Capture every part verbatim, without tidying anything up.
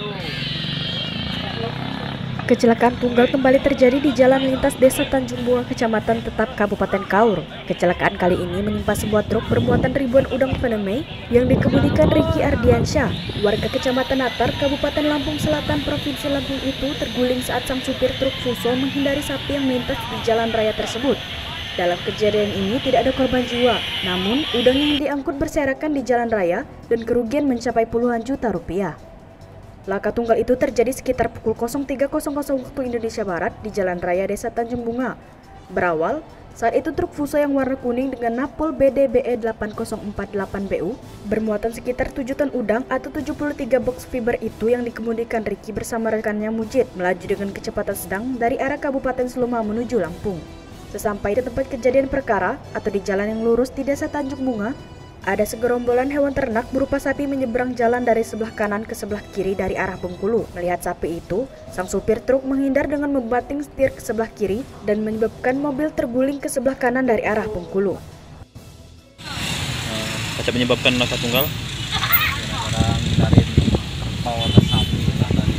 Kecelakaan tunggal kembali terjadi di jalan lintas Desa Tanjung Bunga, Kecamatan Tetap, Kabupaten Kaur. Kecelakaan kali ini menimpa sebuah truk bermuatan ribuan udang faname yang dikemudikan Ricky Ardiansyah, warga Kecamatan Natar, Kabupaten Lampung Selatan, Provinsi Lampung itu terguling saat sang supir truk Fuso menghindari sapi yang melintas di jalan raya tersebut. Dalam kejadian ini tidak ada korban jiwa, namun udang yang diangkut berserakan di jalan raya dan kerugian mencapai puluhan juta rupiah. Laka tunggal itu terjadi sekitar pukul tiga waktu Indonesia Barat di Jalan Raya Desa Tanjung Bunga. Berawal, saat itu truk Fuso yang warna kuning dengan napol B D B E delapan nol empat delapan B U bermuatan sekitar tujuh ton udang atau tujuh puluh tiga box fiber itu yang dikemudikan Ricky bersama rekannya Mujid melaju dengan kecepatan sedang dari arah Kabupaten Seluma menuju Lampung. Sesampai di tempat kejadian perkara atau di jalan yang lurus di Desa Tanjung Bunga, ada segerombolan hewan ternak berupa sapi menyeberang jalan dari sebelah kanan ke sebelah kiri dari arah Bengkulu. Melihat sapi itu, sang supir truk menghindar dengan membanting setir ke sebelah kiri dan menyebabkan mobil terguling ke sebelah kanan dari arah Bengkulu. Apa menyebabkan laka tunggal? Orang dari kerbau atau sapi lah dari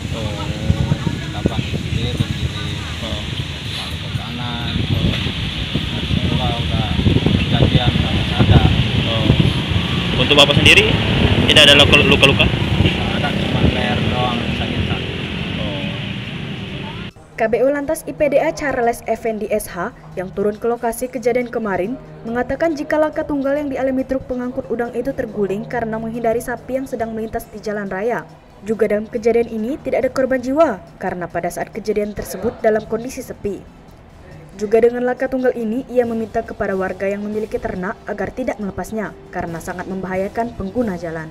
kapan kiri ke kiri, lalu ke kanan. Kalau udah kejadian ada. Untuk Bapak sendiri tidak ada luka-luka? Ada, cuma leher doang sakit-sakit. Oh. K B U Lantas I P D A Charles Effendi S H yang turun ke lokasi kejadian kemarin mengatakan jika laka tunggal yang dialami truk pengangkut udang itu terguling karena menghindari sapi yang sedang melintas di jalan raya. Juga dalam kejadian ini tidak ada korban jiwa karena pada saat kejadian tersebut dalam kondisi sepi. Juga dengan laka tunggal ini, ia meminta kepada warga yang memiliki ternak agar tidak melepasnya karena sangat membahayakan pengguna jalan.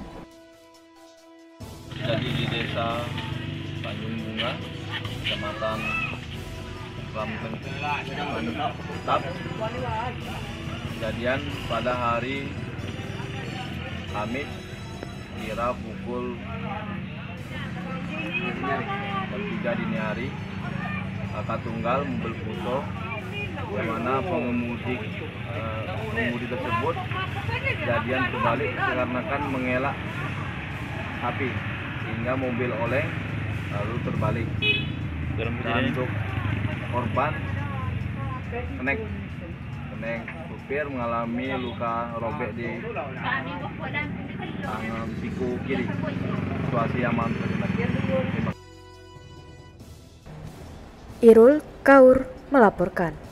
Jadi di Desa Tanjung Bunga, Kecamatan Lampung Tetap, kejadian pada hari Kamis kira pukul jam tiga dini hari, laka tunggal mobil Fuso di mana pengemudi eh, pengemudi tersebut kejadian terbalik dikarenakan mengelak sapi sehingga mobil oleng lalu terbalik. Dan untuk korban kenek kenek supir mengalami luka robek di tangan siku kiri. Situasi aman. Irul Kaur melaporkan.